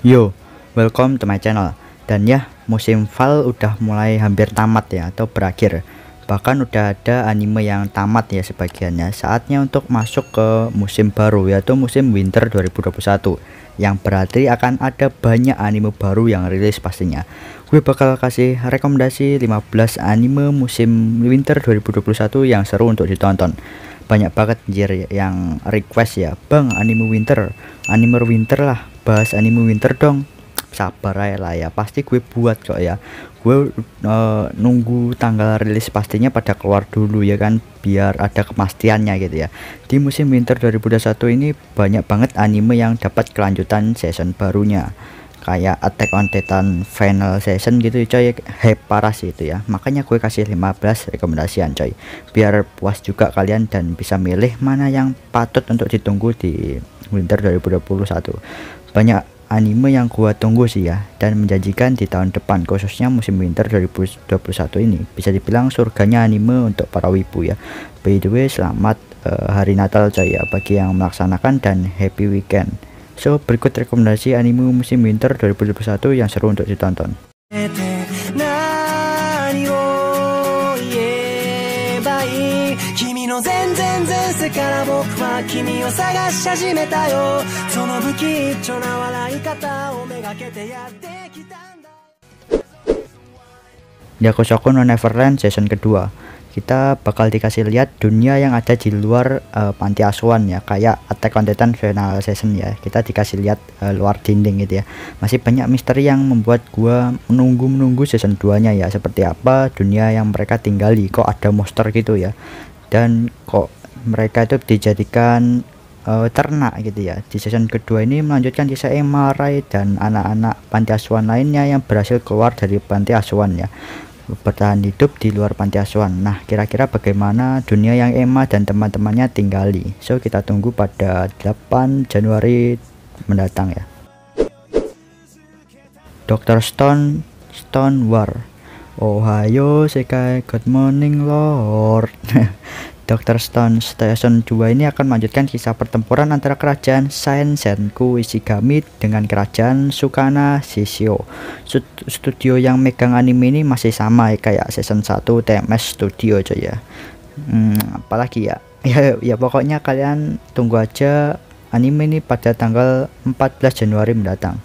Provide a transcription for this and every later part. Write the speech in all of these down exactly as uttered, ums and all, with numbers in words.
Yo, welcome to my channel. Dan ya, musim fall udah mulai hampir tamat ya, atau berakhir. Bahkan udah ada anime yang tamat ya sebagiannya. Saatnya untuk masuk ke musim baru, yaitu musim winter dua ribu dua puluh satu. Yang berarti akan ada banyak anime baru yang rilis pastinya. Gue bakal kasih rekomendasi lima belas anime musim winter dua ribu dua puluh satu yang seru untuk ditonton. Banyak banget anjir yang request ya, bang anime winter, anime winter lah, bahas anime winter dong. Sabar aja lah ya, pasti gue buat kok ya. Gue uh, nunggu tanggal rilis pastinya pada keluar dulu ya kan, biar ada kepastiannya gitu ya. Di musim winter dua ribu dua puluh satu ini banyak banget anime yang dapat kelanjutan season barunya, kayak Attack on Titan final season gitu coy, hype parah sih itu ya. Makanya gue kasih lima belas rekomendasian coy, biar puas juga kalian dan bisa milih mana yang patut untuk ditunggu di winter dua ribu dua puluh satu. Banyak anime yang gua tunggu sih ya, dan menjanjikan di tahun depan, khususnya musim winter dua ribu dua puluh satu ini bisa dibilang surganya anime untuk para wibu ya. By the way, selamat uh, hari Natal coy ya bagi yang melaksanakan, dan happy weekend. So, berikut rekomendasi anime musim winter dua ribu dua puluh satu yang seru untuk ditonton. Yakushoku no Neverland season kedua. Kita bakal dikasih lihat dunia yang ada di luar uh, panti asuhan ya, kayak Attack on Titan final season ya. Kita dikasih lihat uh, luar dinding gitu ya. Masih banyak misteri yang membuat gua menunggu-menunggu season dua nya ya, seperti apa dunia yang mereka tinggali, kok ada monster gitu ya, dan kok mereka itu dijadikan uh, ternak gitu ya. Di season kedua ini melanjutkan kisah Emma, Rai, dan anak-anak panti asuhan lainnya yang berhasil keluar dari panti asuhan ya, bertahan hidup di luar panti asuhan. Nah, kira-kira bagaimana dunia yang Emma dan teman-temannya tinggali? So, kita tunggu pada delapan Januari mendatang ya. Dokter Stone, Stone War. Ohayo Sekai, good morning Lord. Dokter Stone Season dua ini akan melanjutkan kisah pertempuran antara kerajaan Sensenku Ishigami dengan kerajaan Sukana Shishio. Studio yang megang anime ini masih sama ya, kayak season satu T M S Studio aja ya. Hmm, apalagi ya? Ya ya pokoknya kalian tunggu aja anime ini pada tanggal empat belas Januari mendatang.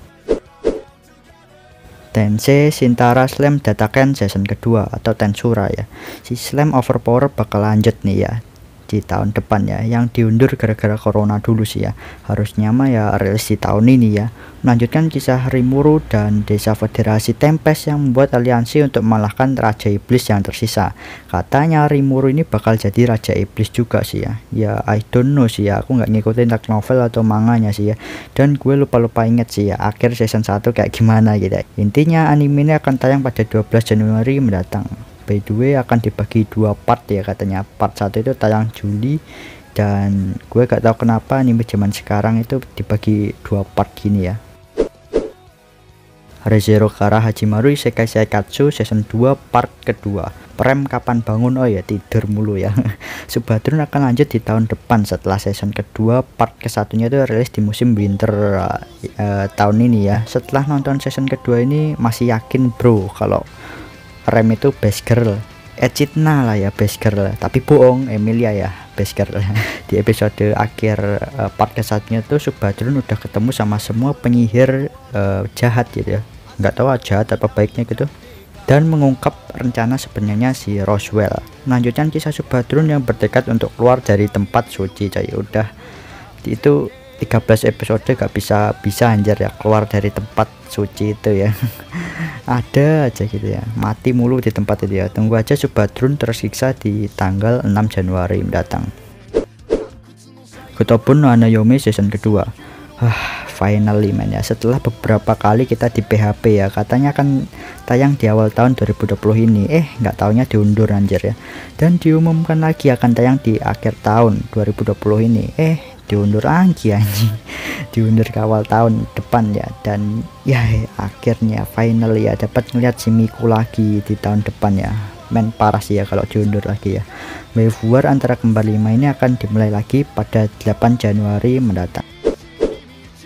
Tensei Shintara Slam Dataken season kedua atau Tensura ya. Si Slam Overpower bakal lanjut nih ya di tahun depan ya, yang diundur gara-gara corona dulu sih ya. Harusnya mah ya rilis di tahun ini ya. Melanjutkan kisah Rimuru dan desa Federasi Tempest yang membuat aliansi untuk mengalahkan Raja Iblis yang tersisa. Katanya Rimuru ini bakal jadi Raja Iblis juga sih ya. Ya I don't know sih ya, aku nggak ngikutin light novel atau manganya sih ya. Dan gue lupa-lupa inget sih ya akhir season satu kayak gimana gitu. Intinya anime ini akan tayang pada dua belas Januari mendatang. By the way, akan dibagi dua part ya katanya. Part satu itu tayang Juli, dan gue gak tahu kenapa anime zaman sekarang itu dibagi dua part gini ya. Re:Zero Kara Hachimaru Isekai Seikatsu season dua part kedua. Prem kapan bangun? Oh ya tidur mulu ya. Subadrun akan lanjut di tahun depan setelah season kedua part kesatunya itu rilis di musim winter uh, uh, tahun ini ya. Setelah nonton season kedua ini masih yakin bro kalau Rem itu best girl, Echidna lah ya best girl, tapi bohong, Emilia ya best girl. Di episode akhir uh, part kesatunya tuh Subadrun udah ketemu sama semua penyihir uh, jahat gitu ya, nggak tahu jahat apa baiknya gitu, dan mengungkap rencana sebenarnya si Roswell. Melanjutkan kisah Subadrun yang bertekad untuk keluar dari tempat suci coy. Udah itu tiga belas episode gak bisa bisa anjir ya keluar dari tempat suci itu ya. Ada aja gitu ya, mati mulu di tempat itu ya. Tunggu aja Subadrun tersiksa di tanggal enam Januari mendatang. Gotobun no Hanayome season kedua. Ah, finally man ya, setelah beberapa kali kita di P H P ya, katanya akan tayang di awal tahun dua ribu dua puluh ini, eh nggak taunya diundur anjir ya, dan diumumkan lagi akan tayang di akhir tahun dua ribu dua puluh ini, eh diundur lagi anjing, diundur ke awal tahun depan ya. Dan ya akhirnya final ya dapat ngeliat si Miku lagi di tahun depan ya. Men parah sih ya kalau diundur lagi ya. Wave War antara kembar lima ini akan dimulai lagi pada delapan Januari mendatang.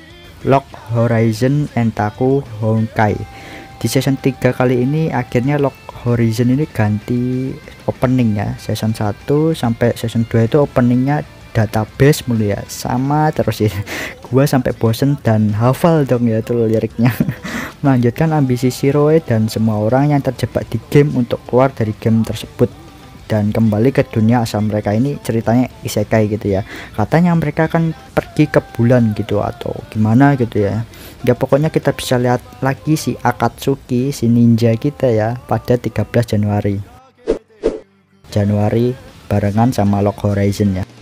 Log Horizon Entaku Honkai. Di season tiga kali ini akhirnya Log Horizon ini ganti opening ya. Season satu sampai season dua itu openingnya database mulu ya, sama terus ya. Gua sampai bosen dan hafal dong ya tuh liriknya. Melanjutkan ambisi Shiroe dan semua orang yang terjebak di game untuk keluar dari game tersebut dan kembali ke dunia asal mereka. Ini ceritanya isekai gitu ya. Katanya mereka akan pergi ke bulan gitu atau gimana gitu ya. Ya pokoknya kita bisa lihat lagi si Akatsuki, si ninja kita ya, pada tiga belas Januari. Januari barengan sama Log Horizon ya.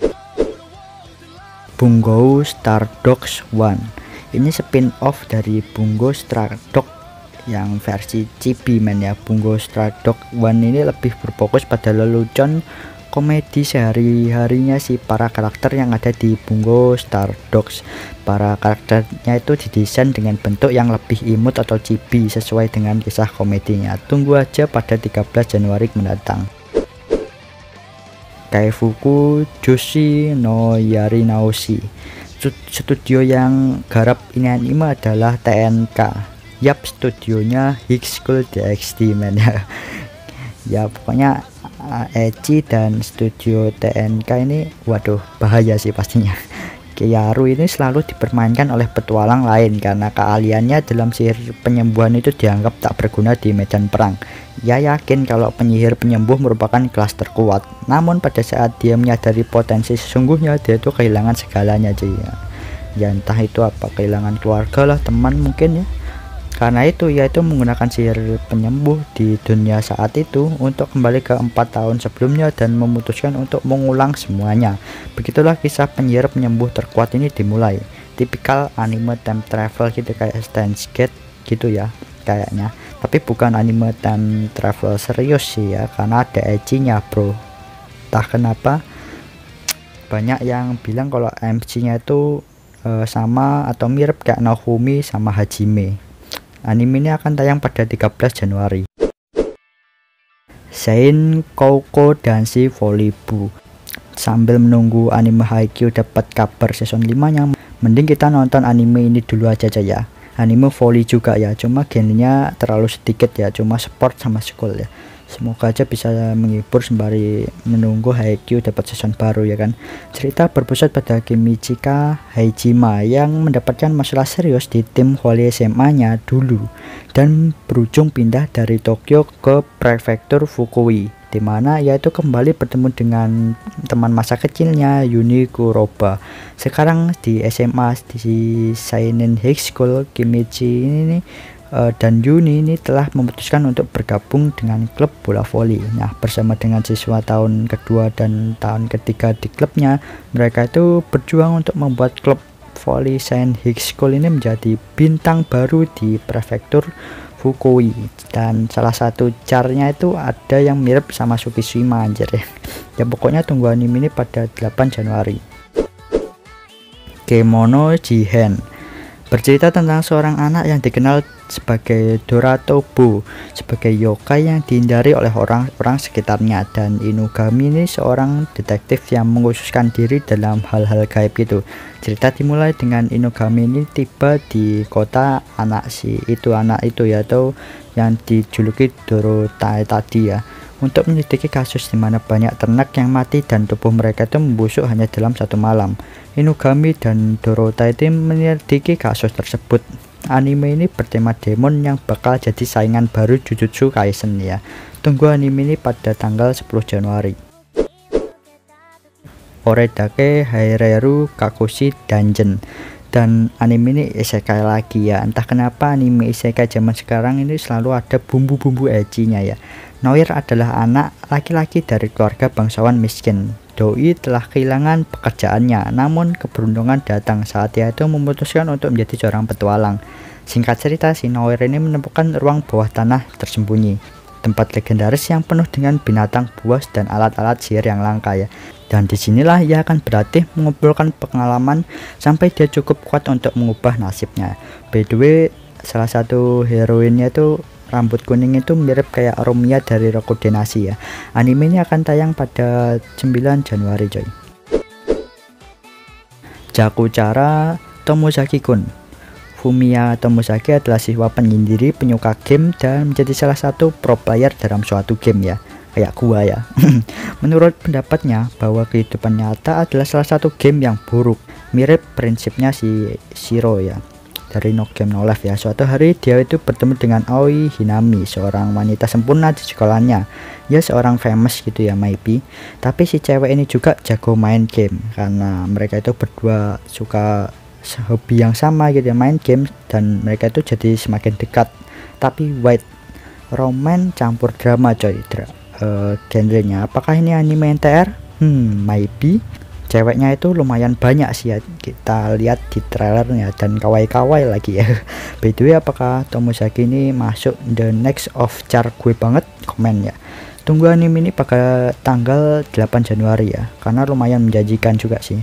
Bungo Stray Dogs One. Ini spin off dari Bungo Stray Dogs yang versi chibi men ya. Bungo Stray Dogs One ini lebih berfokus pada lelucon komedi sehari-harinya si para karakter yang ada di Bungo Stray Dogs. Para karakternya itu didesain dengan bentuk yang lebih imut atau chibi sesuai dengan kisah komedinya. Tunggu aja pada tiga belas Januari mendatang. Kaifuku Joshi no Yari Naoshi. Studio yang garap ini anime adalah T N K. Yap, studionya High School D X D men ya. Ya pokoknya Ecchi dan studio T N K ini waduh bahaya sih pastinya. Kyaru ini selalu dipermainkan oleh petualang lain karena keahliannya dalam sihir penyembuhan itu dianggap tak berguna di medan perang. Ia yakin kalau penyihir penyembuh merupakan kelas terkuat, namun pada saat dia menyadari potensi sesungguhnya, dia itu kehilangan segalanya cuy ya. Ya entah itu apa, kehilangan keluarga lah, teman mungkin ya. Karena itu ia itu menggunakan sihir penyembuh di dunia saat itu untuk kembali ke empat tahun sebelumnya dan memutuskan untuk mengulang semuanya. Begitulah kisah penyihir penyembuh terkuat ini dimulai. Tipikal anime time travel gitu kayak Steins Gate gitu ya kayaknya. Tapi bukan anime time travel serius sih ya, karena ada Ecchi-nya bro. Entah kenapa banyak yang bilang kalau M C-nya itu e, sama atau mirip kayak Naofumi sama Hajime. Anime ini akan tayang pada tiga belas Januari. Sein Koukou Danshi Volleyball. Sambil menunggu anime Haikyuu dapat kabar season lima nya, mending kita nonton anime ini dulu aja aja ya. Anime volley juga ya, cuma genrenya terlalu sedikit ya, cuma sport sama school ya. Semoga aja bisa menghibur sembari menunggu Haikyuu dapat season baru ya kan. Cerita berpusat pada Kimichika Haijima yang mendapatkan masalah serius di tim volley S M A-nya dulu dan berujung pindah dari Tokyo ke prefektur Fukui, di mana ia itu kembali bertemu dengan teman masa kecilnya Yuni Kuroba. Sekarang di S M A di Seinen High School, Kimichi ini uh, dan Yuni ini telah memutuskan untuk bergabung dengan klub bola voli. Nah, bersama dengan siswa tahun kedua dan tahun ketiga di klubnya, mereka itu berjuang untuk membuat klub voli Seinen High School ini menjadi bintang baru di prefektur Fukui. Dan salah satu carnya itu ada yang mirip sama Tsukishima anjir ya. Ya pokoknya tunggu anime ini pada delapan Januari. Kemono Jihen bercerita tentang seorang anak yang dikenal sebagai Doratobo, sebagai yokai yang dihindari oleh orang-orang sekitarnya, dan Inugami ini seorang detektif yang mengkhususkan diri dalam hal-hal gaib gitu. Cerita dimulai dengan Inugami ini tiba di kota anak si itu anak itu ya, atau yang dijuluki Dorotai tadi ya, untuk menyelidiki kasus di mana banyak ternak yang mati dan tubuh mereka itu membusuk hanya dalam satu malam. Inugami dan Dorotai itu menyelidiki kasus tersebut. Anime ini bertema demon yang bakal jadi saingan baru Jujutsu Kaisen ya. Tunggu anime ini pada tanggal sepuluh Januari. Oredake Haireru Kakushi Dungeon. Dan anime ini isekai lagi ya. Entah kenapa anime isekai zaman sekarang ini selalu ada bumbu-bumbu ecchi-nya ya. Noir adalah anak laki-laki dari keluarga bangsawan miskin. Doi telah kehilangan pekerjaannya, namun keberuntungan datang saat dia itu memutuskan untuk menjadi seorang petualang. Singkat cerita, si Noir ini menemukan ruang bawah tanah tersembunyi, tempat legendaris yang penuh dengan binatang buas dan alat-alat sihir yang langka ya. Dan disinilah ia akan berlatih mengumpulkan pengalaman sampai dia cukup kuat untuk mengubah nasibnya. By the way, salah satu heroinnya itu rambut kuning itu mirip kayak Romia dari Rokudenashi ya. Anime ini akan tayang pada sembilan Januari coy. Jakuchara Tomozaki-kun. Fumiya Tomozaki adalah siswa penyendiri penyuka game dan menjadi salah satu pro player dalam suatu game ya, kayak gua ya. Menurut pendapatnya bahwa kehidupan nyata adalah salah satu game yang buruk, mirip prinsipnya si Shiro ya dari No Game No Life ya. Suatu hari dia itu bertemu dengan Aoi Hinami, seorang wanita sempurna di sekolahnya, ya seorang famous gitu ya maybe. Tapi si cewek ini juga jago main game karena mereka itu berdua suka hobi yang sama gitu ya, main game, dan mereka itu jadi semakin dekat. Tapi white romance campur drama coy. Dra uh, genrenya apakah ini anime N T R? Hmm maybe. Ceweknya itu lumayan banyak sih ya, kita lihat di trailernya, dan kawaii-kawaii lagi ya. By the way, apakah Tomozaki ini masuk the next of char gue banget? Komen ya. Tunggu anime ini pada tanggal delapan Januari ya, karena lumayan menjanjikan juga sih.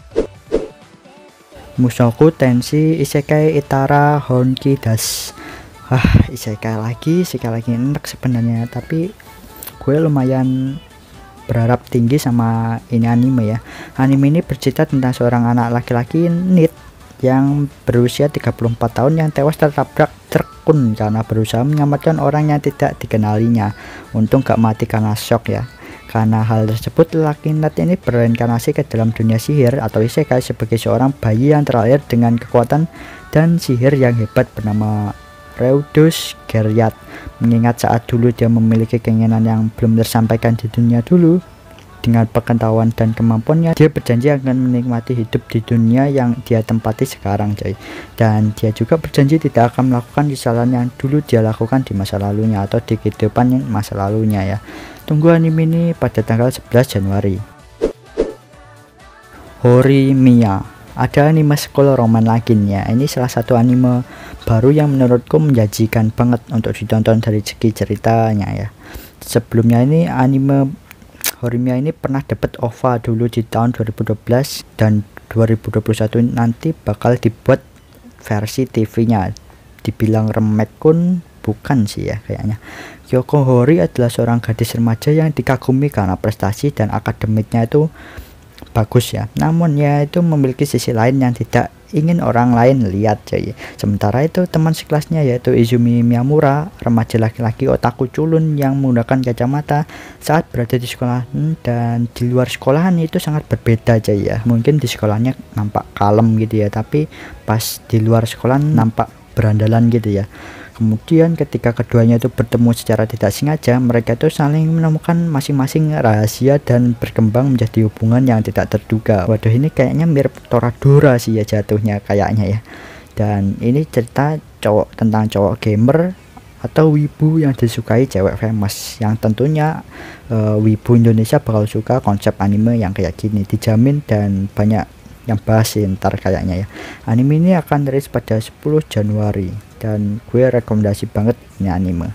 Mushoku Tensei Isekai Itara Honki Das. Ah, isekai lagi, sekali lagi enak sebenarnya, tapi gue lumayan berharap tinggi sama ini anime ya. Anime ini bercerita tentang seorang anak laki-laki NEET yang berusia tiga puluh empat tahun yang tewas tertabrak truk karena berusaha menyelamatkan orang yang tidak dikenalinya. Untung gak mati karena shock ya. Karena hal tersebut, laki NEET ini bereinkarnasi ke dalam dunia sihir atau isekai sebagai seorang bayi yang terlahir dengan kekuatan dan sihir yang hebat bernama Reudus Geryat. Mengingat saat dulu dia memiliki keinginan yang belum tersampaikan di dunia dulu, dengan pengetahuan dan kemampuannya dia berjanji akan menikmati hidup di dunia yang dia tempati sekarang coy. Dan dia juga berjanji tidak akan melakukan kesalahan yang dulu dia lakukan di masa lalunya atau di kehidupan masa lalunya ya. Tunggu anime ini pada tanggal sebelas Januari. Horimiya. Ada anime sekolah roman lainnya. Ini salah satu anime baru yang menurutku menjanjikan banget untuk ditonton dari segi ceritanya ya. Sebelumnya ini anime Horimiya ini pernah dapat O V A dulu di tahun dua ribu dua belas, dan dua ribu dua puluh satu nanti bakal dibuat versi T V-nya. Dibilang remake pun bukan sih ya kayaknya. Kyoko Hori adalah seorang gadis remaja yang dikagumi karena prestasi dan akademiknya itu bagus ya, namun ya itu memiliki sisi lain yang tidak ingin orang lain lihat coy. Sementara itu teman sekelasnya yaitu Izumi Miyamura, remaja laki-laki otaku culun yang menggunakan kacamata saat berada di sekolahan, dan di luar sekolahan itu sangat berbeda coy ya. Mungkin di sekolahnya nampak kalem gitu ya, tapi pas di luar sekolahan nampak berandalan gitu ya. Kemudian ketika keduanya itu bertemu secara tidak sengaja, mereka itu saling menemukan masing-masing rahasia dan berkembang menjadi hubungan yang tidak terduga. Waduh, ini kayaknya mirip Toradora sih ya jatuhnya kayaknya ya. Dan ini cerita cowok tentang cowok gamer atau wibu yang disukai cewek famous, yang tentunya uh, wibu Indonesia bakal suka konsep anime yang kayak gini, dijamin, dan banyak yang bahas ntar kayaknya ya. Anime ini akan rilis pada sepuluh Januari dan gue rekomendasi banget ini anime.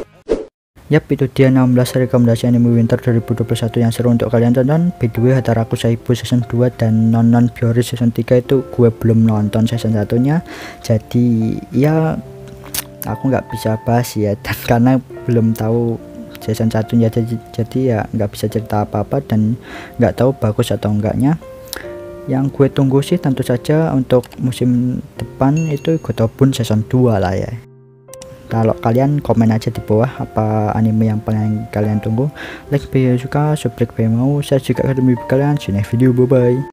Yap, itu dia enam belas rekomendasi anime winter dua ribu dua puluh satu yang seru untuk kalian tonton. By the way, Hataraku Saibu season dua dan Nonon Biori season tiga itu gue belum nonton season satunya, jadi ya aku nggak bisa bahas ya, dan karena belum tahu season satunya, jadi, jadi ya nggak bisa cerita apa-apa dan nggak tahu bagus atau enggaknya. Yang gue tunggu sih tentu saja untuk musim depan itu Gotobun season dua lah ya. Kalau kalian komen aja di bawah apa anime yang paling kalian tunggu. Like video suka, subscribe video mau, saya juga akan kalian. See you next video, bye bye.